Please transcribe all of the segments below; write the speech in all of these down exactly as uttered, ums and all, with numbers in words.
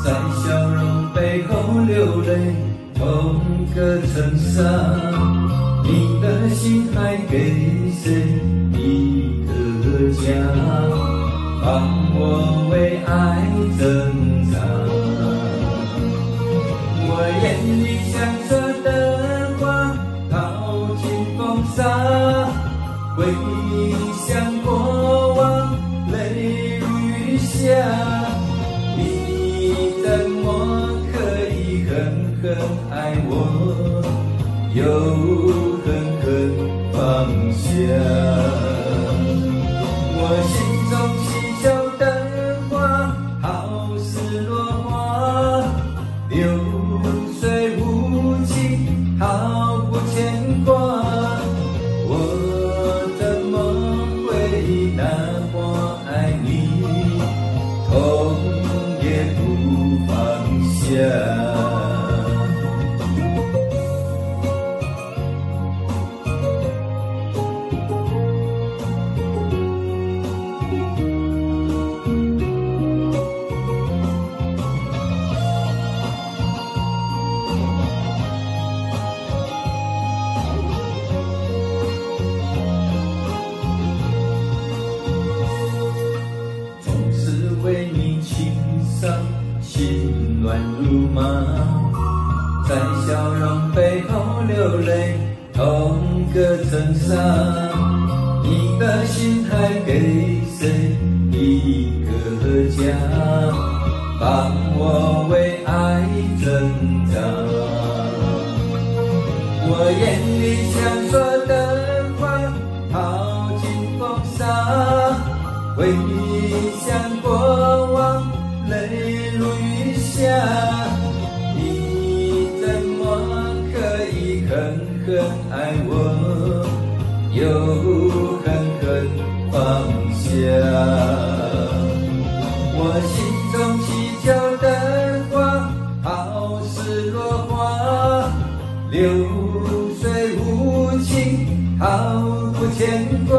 在笑容背后流泪，同个层上，你的心还给谁一个家？放我为爱挣扎。我眼里像着的花，淘尽风沙，回想过往，泪如雨下。你怎么可以狠狠爱我，又狠狠放下？我心中祈求的花，好似落花，流水无情，毫不牵挂。我怎么会那么爱你，痛也不放下？为你情伤，心乱如麻，在笑容背后流泪，同个层上。你的心还给谁一个家？帮我为爱挣扎。我眼里想说的话，淘尽风沙，回想过往，泪如雨下。你怎么可以狠狠爱我，又狠狠放下？我心中祈求的花，好似落花，流水无情，毫不牵挂。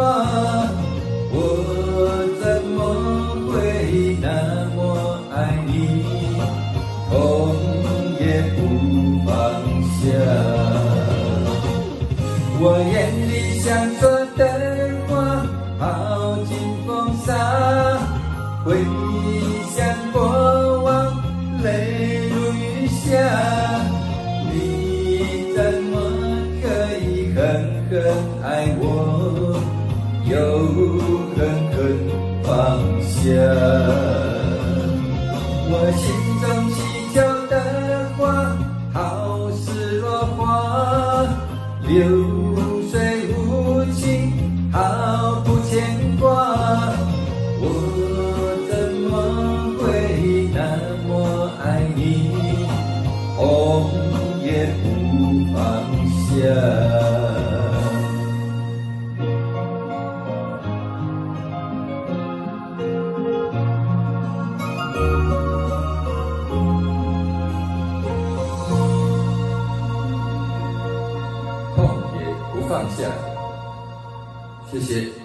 我怎么会那么爱你，痛也不放下？我眼里想说的话，耗尽风沙，回想过往，泪如雨下。你怎么可以狠狠爱我，又狠狠放下？我心中祈求的花，好似落花，流水无情，毫不牵挂。我怎么会那么爱你，痛也不放下？痛也不放下，谢谢。